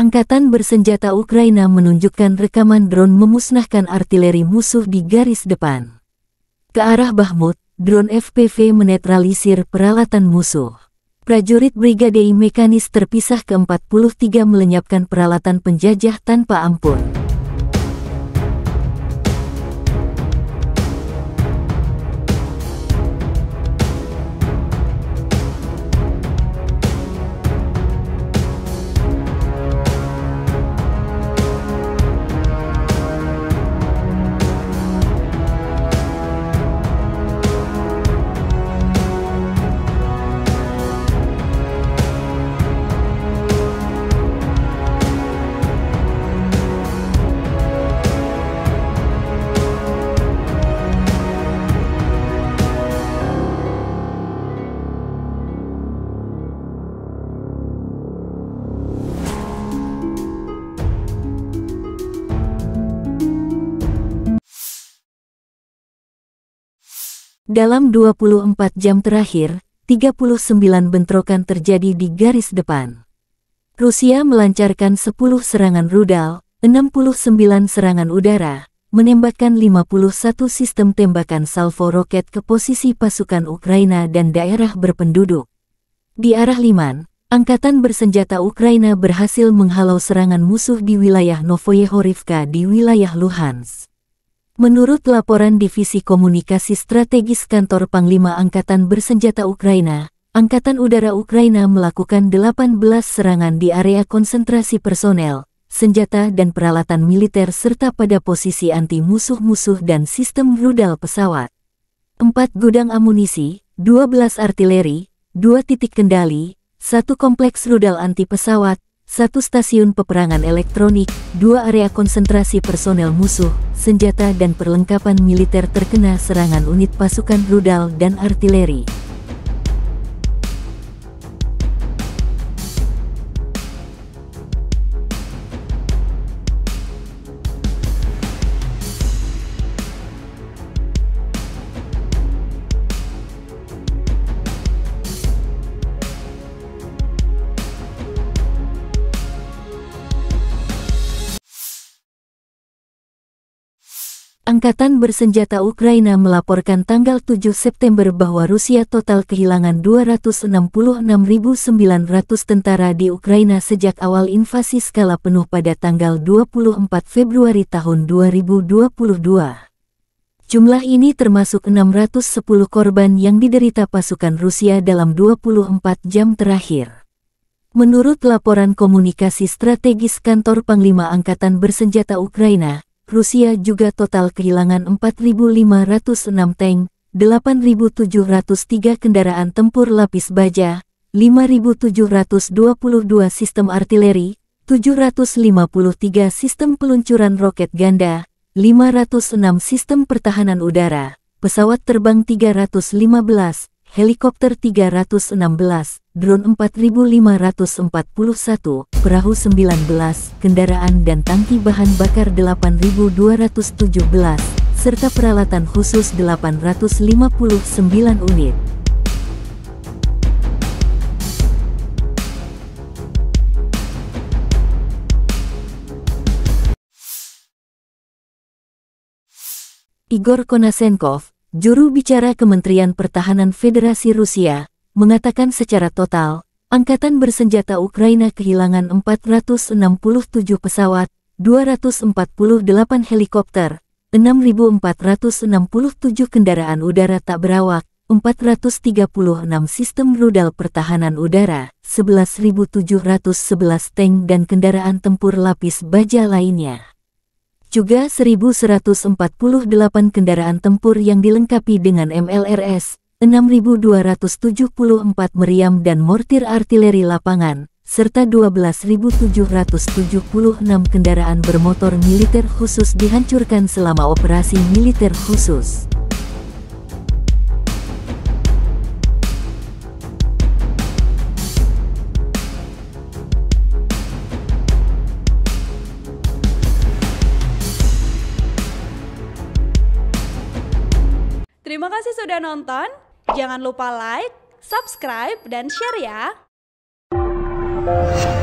Angkatan bersenjata Ukraina menunjukkan rekaman drone memusnahkan artileri musuh di garis depan. Ke arah Bakhmut, drone FPV menetralisir peralatan musuh. Prajurit Brigade Mekanis terpisah ke-43 melenyapkan peralatan penjajah tanpa ampun. Dalam 24 jam terakhir, 39 bentrokan terjadi di garis depan. Rusia melancarkan 10 serangan rudal, 69 serangan udara, menembakkan 51 sistem tembakan salvo roket ke posisi pasukan Ukraina dan daerah berpenduduk. Di arah Liman, Angkatan bersenjata Ukraina berhasil menghalau serangan musuh di wilayah Novoye-Horivka di wilayah Luhansk. Menurut laporan Divisi Komunikasi Strategis Kantor Panglima Angkatan Bersenjata Ukraina, Angkatan Udara Ukraina melakukan 18 serangan di area konsentrasi personel, senjata dan peralatan militer serta pada posisi anti-musuh-musuh dan sistem rudal pesawat. 4 gudang amunisi, 12 artileri, 2 titik kendali, 1 kompleks rudal anti-pesawat, 1 stasiun peperangan elektronik, 2 area konsentrasi personel musuh, senjata dan perlengkapan militer terkena serangan unit pasukan rudal dan artileri. Angkatan Bersenjata Ukraina melaporkan tanggal 7 September bahwa Rusia total kehilangan 266.900 tentara di Ukraina sejak awal invasi skala penuh pada tanggal 24 Februari tahun 2022. Jumlah ini termasuk 610 korban yang diderita pasukan Rusia dalam 24 jam terakhir. Menurut laporan komunikasi strategis Kantor Panglima Angkatan Bersenjata Ukraina, Rusia juga total kehilangan 4.506 tank, 8.703 kendaraan tempur lapis baja, 5.722 sistem artileri, 753 sistem peluncuran roket ganda, 506 sistem pertahanan udara, pesawat terbang 315, helikopter 316, drone 4.541, perahu 19, kendaraan dan tangki bahan bakar 8.217, serta peralatan khusus 859 unit. Igor Konashenkov, juru bicara Kementerian Pertahanan Federasi Rusia, mengatakan secara total, Angkatan Bersenjata Ukraina kehilangan 467 pesawat, 248 helikopter, 6.467 kendaraan udara tak berawak, 436 sistem rudal pertahanan udara, 11.711 tank dan kendaraan tempur lapis baja lainnya. Juga 1.148 kendaraan tempur yang dilengkapi dengan MLRS, 6.274 meriam dan mortir artileri lapangan, serta 12.776 kendaraan bermotor militer khusus dihancurkan selama operasi militer khusus. Terima kasih sudah nonton. Jangan lupa like, subscribe, dan share ya.